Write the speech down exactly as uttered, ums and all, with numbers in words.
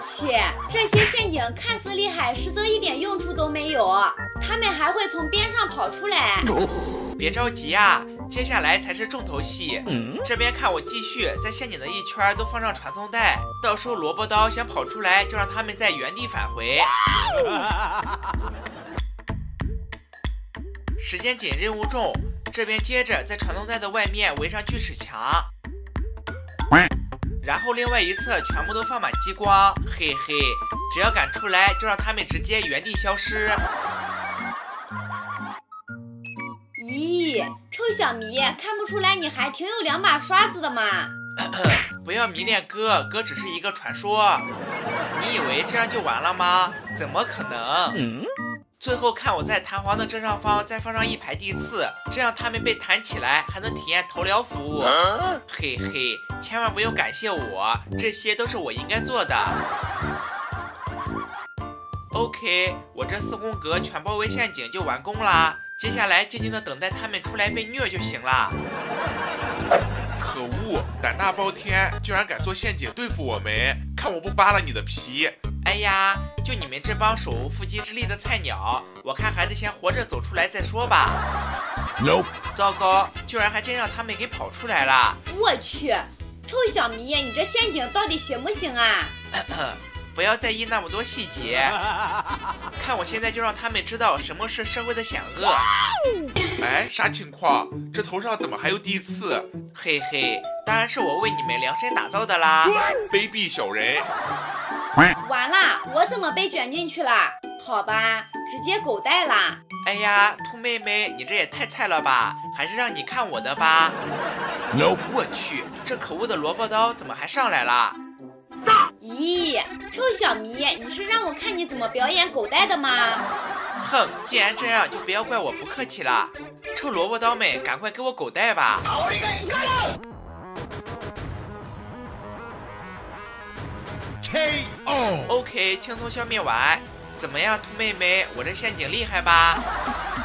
去，这些陷阱看似厉害，实则一点用处都没有。他们还会从边上跑出来。 别着急啊，接下来才是重头戏。嗯、这边看我继续在陷阱的一圈都放上传送带，到时候萝卜刀想跑出来，就让他们在原地返回。时间紧，任务重。这边接着在传送带的外面围上锯齿墙，然后另外一侧全部都放满激光，嘿嘿，只要敢出来，就让他们直接原地消失。 咦，臭小迷，看不出来你还挺有两把刷子的嘛？ 不要迷恋哥，哥只是一个传说。你以为这样就完了吗？怎么可能？嗯最后看我在弹簧的正上方再放上一排地刺，这样他们被弹起来还能体验头疗服务。啊、嘿嘿，千万不用感谢我，这些都是我应该做的。OK， 我这四宫格全包围陷阱就完工啦，接下来静静的等待他们出来被虐就行了。 可恶，胆大包天，居然敢做陷阱对付我们，看我不扒了你的皮！ 哎呀，就你们这帮手无缚鸡之力的菜鸟，我看还是先活着走出来再说吧。 Nope. 糟糕，居然还真让他们给跑出来了！ 我去，臭小迷，你这陷阱到底行不行啊？ 不要在意那么多细节，看我现在就让他们知道什么是社会的险恶。 哎，啥情况？这头上怎么还有地刺？ 嘿嘿，当然是我为你们量身打造的啦！ 卑鄙小人！ 完了，我怎么被卷进去了？好吧，直接狗带啦！ 哎呀，兔妹妹，你这也太菜了吧！还是让你看我的吧。 No. 我去，这可恶的萝卜刀怎么还上来了？ 咦，臭小迷，你是让我看你怎么表演狗带的吗？ 哼，既然这样，就不要怪我不客气了。臭萝卜刀们，赶快给我狗带吧！ K O OK， 轻松消灭完。怎么样，兔妹妹，我这陷阱厉害吧？